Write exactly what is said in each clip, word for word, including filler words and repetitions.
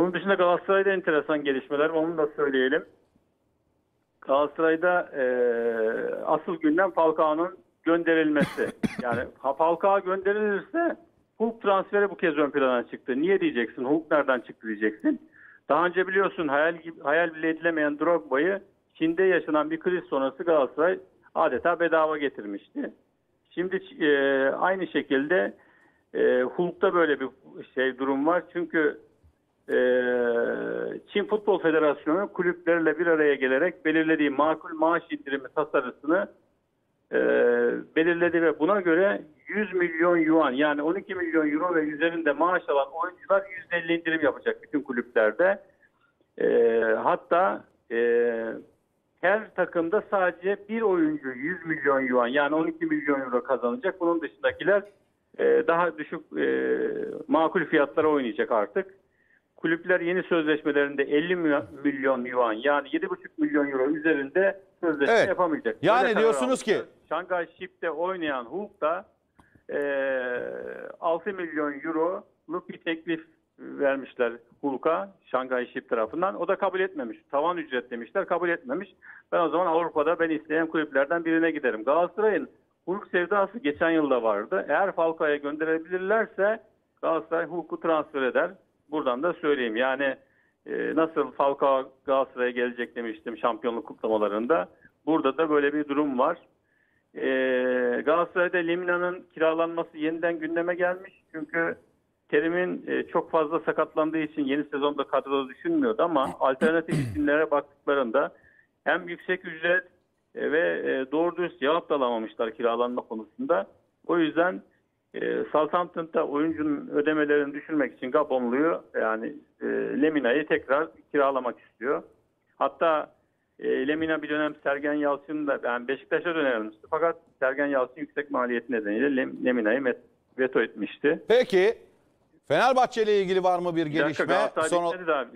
Onun dışında Galatasaray'da enteresan gelişmeler, onu da söyleyelim. Galatasaray'da e, asıl gündem Falcao'nun gönderilmesi. Yani Falcao gönderilirse Hulk transferi bu kez ön plana çıktı. Niye diyeceksin? Hulk nereden çıktı diyeceksin. Daha önce biliyorsun hayal, hayal bile edilemeyen Drogba'yı Çin'de yaşanan bir kriz sonrası Galatasaray adeta bedava getirmişti. Şimdi e, aynı şekilde e, Hulk'ta böyle bir şey durum var. Çünkü e, Çin Futbol Federasyonu kulüplerle bir araya gelerek belirlediği makul maaş indirimi tasarısını e, belirledi ve buna göre yüz milyon yuan yani on iki milyon euro ve üzerinde maaş alan oyuncular yüzde elli indirim yapacak bütün kulüplerde. E, hatta e, her takımda sadece bir oyuncu yüz milyon yuan yani on iki milyon euro kazanacak. Bunun dışındakiler e, daha düşük e, makul fiyatlara oynayacak artık. Kulüpler yeni sözleşmelerinde elli milyon yuan yani yedi buçuk milyon euro üzerinde sözleşme evet. yapamayacak. Yani Böyle diyorsunuz ki Şangay Ship'te oynayan Hulk da e, altı milyon euroluk bir teklif vermişler Hulk'a Şangay Ship tarafından. O da kabul etmemiş. Tavan ücret demişler, kabul etmemiş. Ben o zaman Avrupa'da ben isteyen kulüplerden birine giderim. Galatasaray'ın Hulk sevdası geçen yılda vardı. Eğer Falcao'ya gönderebilirlerse Galatasaray Hulk'u transfer eder. Buradan da söyleyeyim. Yani e, nasıl Falcao Galatasaray'a gelecek demiştim şampiyonluk kutlamalarında. Burada da böyle bir durum var. E, Galatasaray'da Lemina'nın kiralanması yeniden gündeme gelmiş. Çünkü Terim'in e, çok fazla sakatlandığı için yeni sezonda kadroda düşünmüyordu ama alternatif isimlere baktıklarında hem yüksek ücret e, ve e, doğru dürüst cevap da alamamışlar kiralanma konusunda. O yüzden e, Southampton'da oyuncunun ödemelerini düşürmek için Gabonlu'yu yani e, Lemina'yı tekrar kiralamak istiyor. Hatta e, Lemina bir dönem Sergen Yalçın'ı da yani Beşiktaş'a önerilmişti. Fakat Sergen Yalçın yüksek maliyeti nedeniyle Lem, Lemina'yı veto etmişti. Peki Fenerbahçe ile ilgili var mı bir gelişme? Bir Son... daha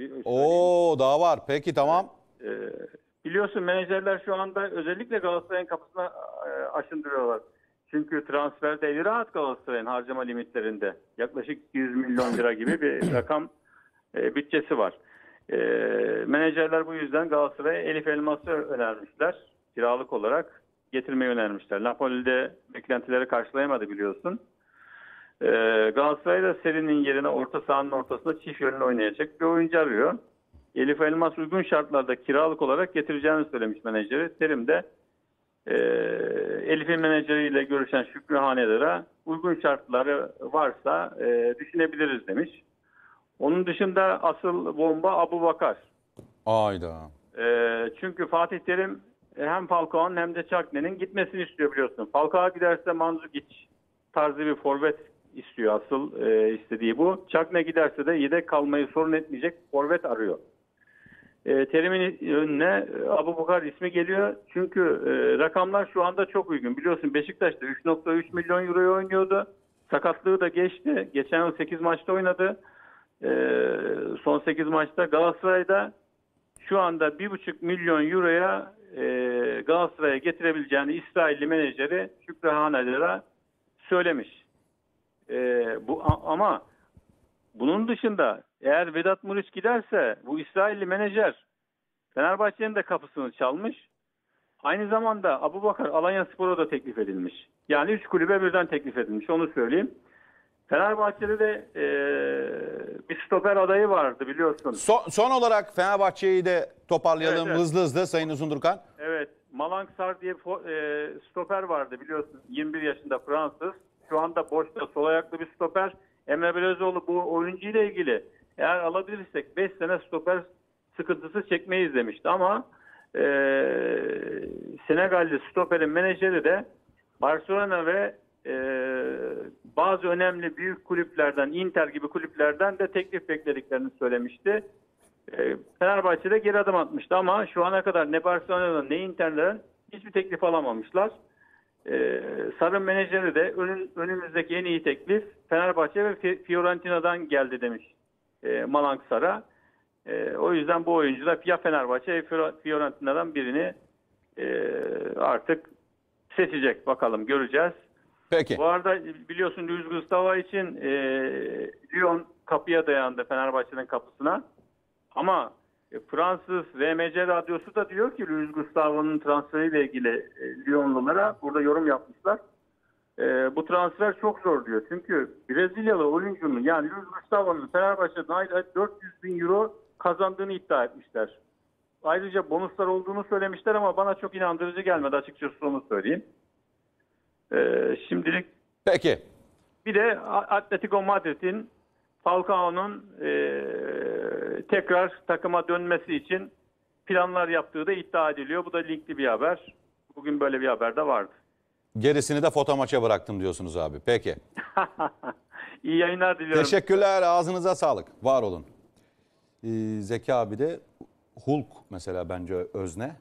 Oo daha var. Peki tamam. Ee, biliyorsun menajerler şu anda özellikle Galatasaray'ın kapısına e, aşındırıyorlar. Çünkü transferde eli rahat Galatasaray'ın harcama limitlerinde. Yaklaşık yüz milyon lira gibi bir rakam e, bütçesi var. E, menajerler bu yüzden Galatasaray'a Elif Elmas'ı önermişler. Kiralık olarak getirmeyi önermişler. Napoli'de beklentileri karşılayamadı biliyorsun. Ee, Galatasaray da serinin yerine orta sahanın ortasında çift yönlü oynayacak bir oyuncu arıyor. Elif Elmas uygun şartlarda kiralık olarak getireceğini söylemiş menajeri. Terim de e, Elif'in menajeriyle görüşen Şükrü Hanedar'a uygun şartları varsa e, düşünebiliriz demiş. Onun dışında asıl bomba Abubakar. Ayda. E, çünkü Fatih Terim hem Falcao'nun hem de Çakne'nin gitmesini istiyor biliyorsun. Falcao giderse Mandzukic tarzı bir forvet istiyor asıl e, istediği bu. Çakne giderse de yedek kalmayı sorun etmeyecek forvet arıyor. E, Terim'in önüne Abubakar ismi geliyor. Çünkü e, rakamlar şu anda çok uygun. Biliyorsun Beşiktaş'ta üç nokta üç milyon euroya oynuyordu. Sakatlığı da geçti. Geçen yıl sekiz maçta oynadı. E, son sekiz maçta Galatasaray'da şu anda bir buçuk milyon euroya e, Galatasaray'a getirebileceğini İsrailli menajeri Şükrü Hanedar'a söylemiş. Ee, bu ama bunun dışında eğer Vedat Muriç giderse bu İsrailli menajer Fenerbahçe'nin de kapısını çalmış. Aynı zamanda Abubakar Alanyaspor'a da teklif edilmiş. Yani üç kulübe birden teklif edilmiş. Onu söyleyeyim. Fenerbahçe'de de e, bir stoper adayı vardı biliyorsun. Son, son olarak Fenerbahçe'yi de toparlayalım evet, evet. hızlı hızlı Sayın Uzundurkan. Evet. Malang Sarr diye e, stoper vardı biliyorsun. yirmi bir yaşında Fransız. Şu anda boşta sol ayaklı bir stoper. Emre Belözoğlu bu oyuncuyla ilgili eğer alabilirsek beş sene stoper sıkıntısı çekmeyiz demişti. Ama e, Senegalli stoperin menajeri de Barcelona ve e, bazı önemli büyük kulüplerden, Inter gibi kulüplerden de teklif beklediklerini söylemişti. E, Fenerbahçe'de geri adım atmıştı ama şu ana kadar ne Barcelona'dan ne Inter'den hiçbir teklif alamamışlar. Ee, Sarı'nın menajeri de önün, önümüzdeki en iyi teklif Fenerbahçe ve Fiorentina'dan geldi demiş e, Malang Sar'a. E, o yüzden bu oyuncu da ya Fenerbahçe ya Fiorentina'dan birini e, artık seçecek. Bakalım göreceğiz. Peki. Bu arada biliyorsun Luis Gustavo için e, Lyon kapıya dayandı Fenerbahçe'nin kapısına. Ama e, Fransız R M C radyosu da diyor ki Luis Gustavo'nun transferiyle ilgili e, Lyonlulara burada yorum yapmışlar. E, bu transfer çok zor diyor. Çünkü Brezilyalı oyuncunun yani Luis Gustavo'nun Fenerbahçe'den ayda dört yüz bin euro kazandığını iddia etmişler. Ayrıca bonuslar olduğunu söylemişler ama bana çok inandırıcı gelmedi, açıkçası onu söyleyeyim. E, şimdilik Peki. bir de Atletico Madrid'in Falcao'nun e, tekrar takıma dönmesi için planlar yaptığı da iddia ediliyor. Bu da linkli bir haber. Bugün böyle bir haber de vardı. Gerisini de foto maça bıraktım diyorsunuz abi. Peki. İyi yayınlar diliyorum. Teşekkürler. Ağzınıza sağlık. Var olun. Ee, Zeki abi de Hulk mesela bence özne.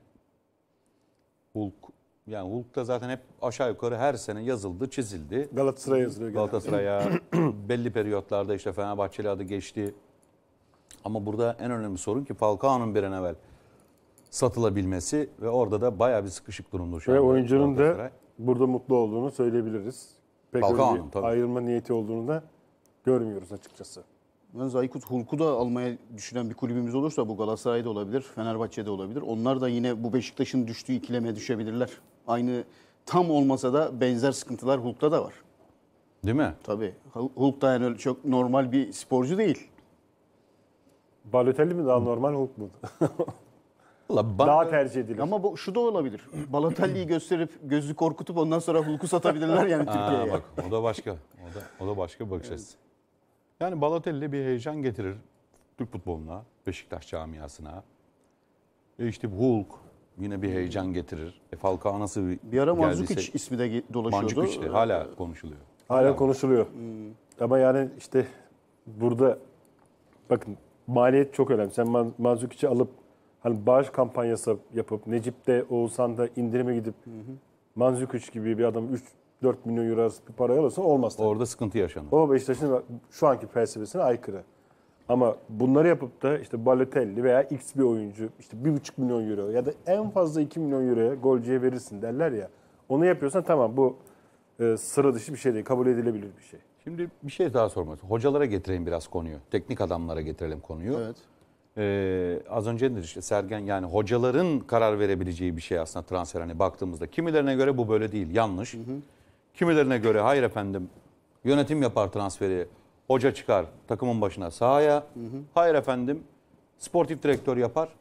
Hulk yani Hulk'ta zaten hep aşağı yukarı her sene yazıldı, çizildi. Galatasaray yazılıyor. Galatasaray'a belli periyotlarda işte Fenerbahçeli adı geçti. Ama burada en önemli sorun ki Falcao'nun bir an evvel satılabilmesi ve orada da bayağı bir sıkışık durumda şu Ve anda oyuncunun Galatasaray. da burada mutlu olduğunu söyleyebiliriz. Pek öyle Falcao'nun, bir tabii. ayrılma niyeti olduğunu da görmüyoruz açıkçası. Yalnız Aykut, Hulk'u da almaya düşünen bir kulübümüz olursa bu Galatasaray'da olabilir, Fenerbahçe'de olabilir. Onlar da yine bu Beşiktaş'ın düştüğü ikileme düşebilirler. Aynı tam olmasa da benzer sıkıntılar Hulk'ta da var. Değil mi? Tabii. Hulk da yani öyle çok normal bir sporcu değil. Balotelli mi daha normal, Hulk mu? Vallahi bana Daha tercih edilir. Ama bu şu da olabilir. Balotelli'yi gösterip gözü korkutup ondan sonra Hulk'u satabilirler yani Türkiye'ye. Aa, bak o da başka. O da o da başka bir bakış açısı. Yani Balotelli bir heyecan getirir Türk futboluna, Beşiktaş camiasına. E işte Hulk yine bir heyecan getirir. E Falcao nasıl bir Bir ara geldiyse- Mandzukic ismi de ge- dolaşıyordu. Mandzukic de hala konuşuluyor. Hala konuşuluyor. Ama yani işte burada bakın maliyet çok önemli. Sen Man- Manzukic'i alıp hani bağış kampanyası yapıp Necip'te Oğuzhan'da indirime gidip Mandzukic gibi bir adam üç dört milyon euro arası bir parayı alırsan olmaz tabii. Orada sıkıntı yaşanır. O Beşiktaş'ın şu anki felsefesine aykırı. Ama bunları yapıp da işte Balotelli veya X bir oyuncu işte bir buçuk milyon euro ya da en fazla iki milyon euroya golcüye verirsin derler ya. Onu yapıyorsan tamam, bu e, sıra dışı bir şey değil. Kabul edilebilir bir şey. Şimdi bir şey daha sormak istiyorum. Hocalara getireyim biraz konuyu. Teknik adamlara getirelim konuyu. Evet. Ee, az önce dedik işte Sergen, yani hocaların karar verebileceği bir şey aslında transfer, hani baktığımızda. Kimilerine göre bu böyle değil, yanlış. Hı hı. Kimilerine göre hayır efendim yönetim yapar transferi, hoca çıkar takımın başına sahaya. Hı hı. Hayır efendim sportif direktör yapar.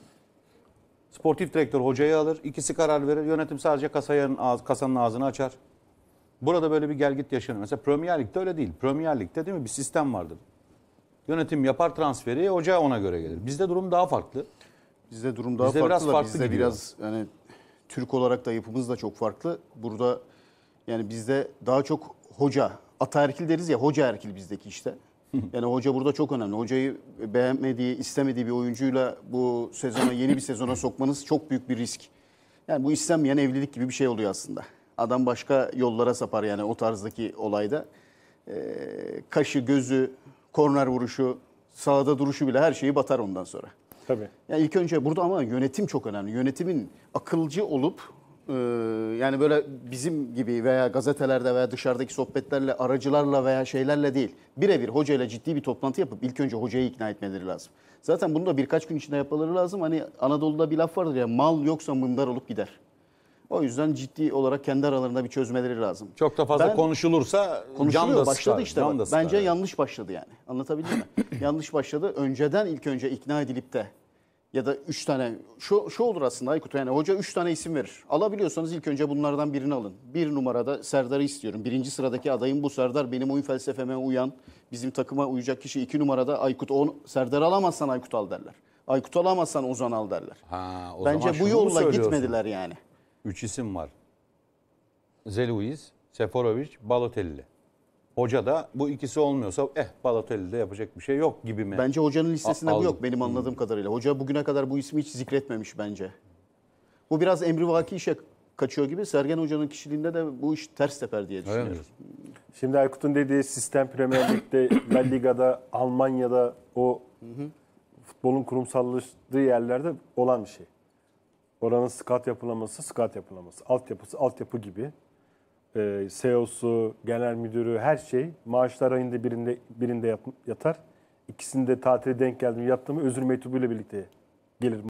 Sportif direktör hocayı alır, ikisi karar verir, yönetim sadece kasanın, ağız, kasanın ağzını açar. Burada böyle bir gelgit yaşanıyor. Mesela Premier Lig'de öyle değil. Premier Lig'de değil mi bir sistem vardır. Yönetim yapar transferi, hoca ona göre gelir. Bizde durum daha farklı. Bizde durum daha Bizde farklı biraz da farklı bizde gidiyor. biraz yani Türk olarak da yapımız da çok farklı. Burada yani bizde daha çok hoca, ataerkil deriz ya, hoca erkil bizdeki işte. Yani hoca burada çok önemli. Hocayı beğenmediği, istemediği bir oyuncuyla bu sezona, yeni bir sezona sokmanız çok büyük bir risk. Yani bu istenmeyen evlilik gibi bir şey oluyor aslında. Adam başka yollara sapar yani o tarzdaki olayda. Ee, kaşı, gözü, korner vuruşu, sahada duruşu bile her şeyi batar ondan sonra. Tabii. Yani ilk önce burada ama yönetim çok önemli. Yönetimin akılcı olup e, yani böyle bizim gibi veya gazetelerde veya dışarıdaki sohbetlerle, aracılarla veya şeylerle değil. Birebir hocayla ciddi bir toplantı yapıp ilk önce hocayı ikna etmeleri lazım. Zaten bunu da birkaç gün içinde yapmaları lazım. Hani Anadolu'da bir laf vardır ya, mal yoksa mındar olup gider. O yüzden ciddi olarak kendi aralarında bir çözmeleri lazım. Çok da fazla Ben- konuşulursa Konuşuluyor, can da başladı sıkar, işte. can Bak. da sıkar. Bence yanlış başladı yani. Anlatabildim mi? Yanlış başladı. Önceden ilk önce ikna edilip de ya da üç tane şu, şu olur aslında Aykut, yani hoca üç tane isim verir. Alabiliyorsanız ilk önce bunlardan birini alın. Bir numarada Serdar'ı istiyorum. Birinci sıradaki adayım bu Serdar. Benim oyun felsefeme uyan, bizim takıma uyacak kişi. İki numarada Aykut. On, Serdar'ı alamazsan Aykut al derler. Aykut alamazsan Ozan al derler. Ha, o zaman Bence bu şunu mu yolla söylüyorsun? gitmediler yani. Üç isim var. Zeluiz, Seferovic, Balotelli. Hoca da bu ikisi olmuyorsa eh Balotelli'de yapacak bir şey yok gibi mi? Bence hocanın listesinde A- bu aldım. yok benim anladığım kadarıyla. Hoca bugüne kadar bu ismi hiç zikretmemiş bence. Bu biraz emrivaki işe kaçıyor gibi. Sergen Hoca'nın kişiliğinde de bu iş ters teper diye Öyle mi düşünüyorum. diyorsun? Şimdi Aykut'un dediği sistem Premier Lig'de, La Liga'da, Almanya'da o futbolun kurumsallaştığı yerlerde olan bir şey. Oranın scout yapılaması, scout yapılaması. Altyapısı, altyapı gibi. Ee, C E O'su, genel müdürü, her şey maaşlar ayında birinde birinde yat- yatar. ikisinde tatile denk geldim yattım özür mektubuyla birlikte gelir.